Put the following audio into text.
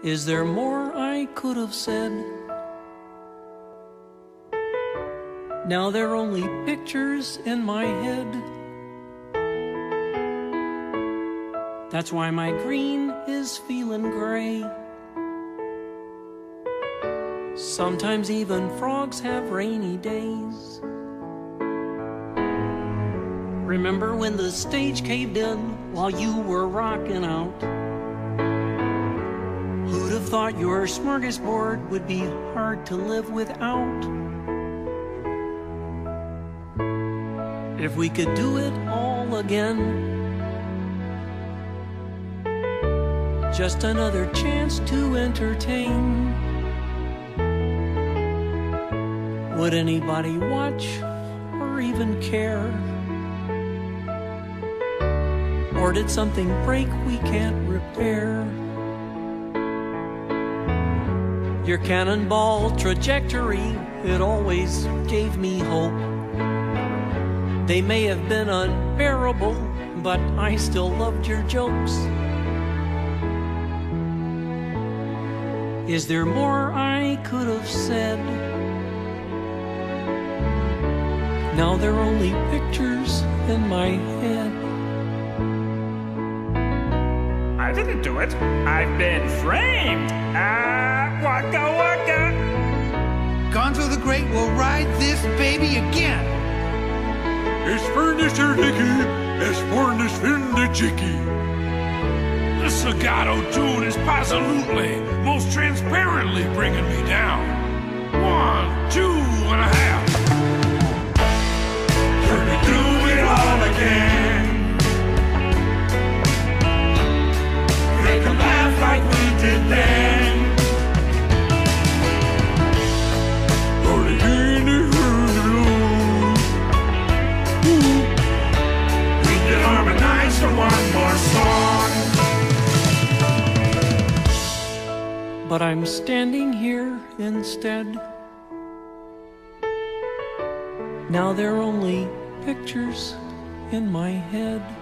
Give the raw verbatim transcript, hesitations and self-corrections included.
Is there more I could have said? Now they're only pictures in my head. That's why my green is feeling gray. Sometimes even frogs have rainy days. Remember when the stage caved in while you were rocking out? Who'd have thought your smorgasbord would be hard to live without? If we could do it all again, just another chance to entertain. Would anybody watch or even care? Or did something break we can't repair? Your cannonball trajectory, it always gave me hope. They may have been unbearable, but I still loved your jokes. Is there more I could have said? Now they're only pictures in my head. I didn't do it. I've been framed. Ah, waka waka. Gonzo the Great will ride this baby again. Es furniture dicky, es furnish fin de chicky. This legato tune is absolutely, most transparently bringing me down. One, two and a half. Gonna do it all again. Make 'em laugh like we did then. Gonna hear the hurt. We can harmonize for one more song. But I'm standing here instead. Now they're only pictures in my head.